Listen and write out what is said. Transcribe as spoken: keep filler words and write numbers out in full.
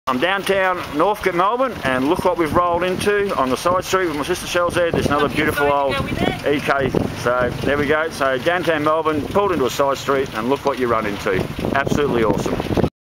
I'm downtown Northcote, Melbourne, and look what we've rolled into on the side street with my sister Shell's there. There's another beautiful old E K. So there we go. So downtown Melbourne, pulled into a side street, and look what you run into. Absolutely awesome.